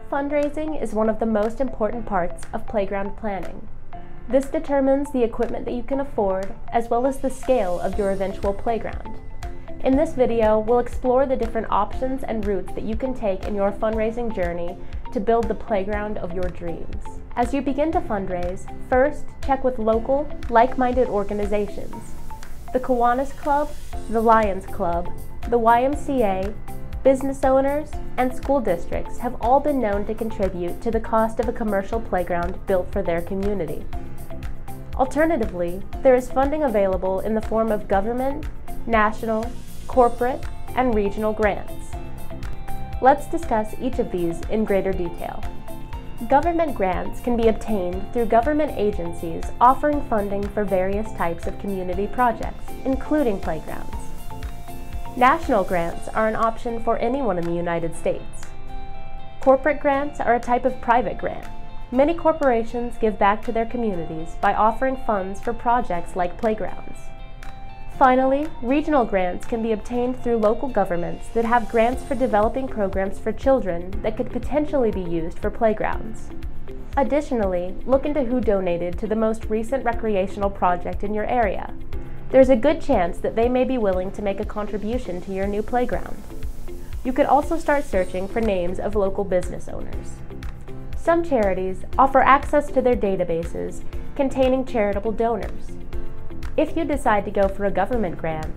Fundraising is one of the most important parts of playground planning. This determines the equipment that you can afford, as well as the scale of your eventual playground. In this video, we'll explore the different options and routes that you can take in your fundraising journey to build the playground of your dreams. As you begin to fundraise, first check with local, like-minded organizations. The Kiwanis Club, the Lions Club, the YMCA, business owners, and school districts have all been known to contribute to the cost of a commercial playground built for their community. Alternatively, there is funding available in the form of government, national, corporate, and regional grants. Let's discuss each of these in greater detail. Government grants can be obtained through government agencies offering funding for various types of community projects, including playgrounds. National grants are an option for anyone in the United States. Corporate grants are a type of private grant. Many corporations give back to their communities by offering funds for projects like playgrounds. Finally, regional grants can be obtained through local governments that have grants for developing programs for children that could potentially be used for playgrounds. Additionally, look into who donated to the most recent recreational project in your area. There's a good chance that they may be willing to make a contribution to your new playground. You could also start searching for names of local business owners. Some charities offer access to their databases containing charitable donors. If you decide to go for a government grant,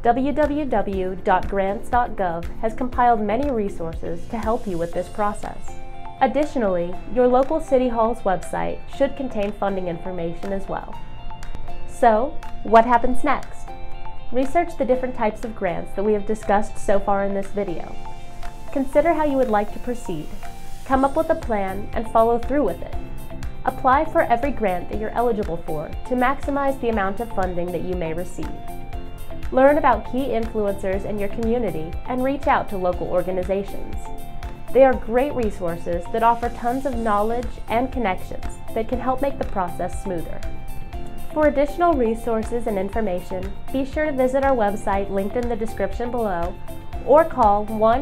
www.grants.gov has compiled many resources to help you with this process. Additionally, your local City Hall's website should contain funding information as well. So, what happens next? Research the different types of grants that we have discussed so far in this video. Consider how you would like to proceed. Come up with a plan and follow through with it. Apply for every grant that you're eligible for to maximize the amount of funding that you may receive. Learn about key influencers in your community and reach out to local organizations. They are great resources that offer tons of knowledge and connections that can help make the process smoother. For additional resources and information, be sure to visit our website linked in the description below or call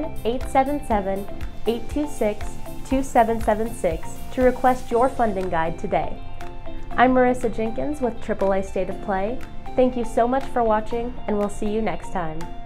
1-877-826-2776 to request your funding guide today. I'm Marissa Jenkins with AAA State of Play. Thank you so much for watching, and we'll see you next time.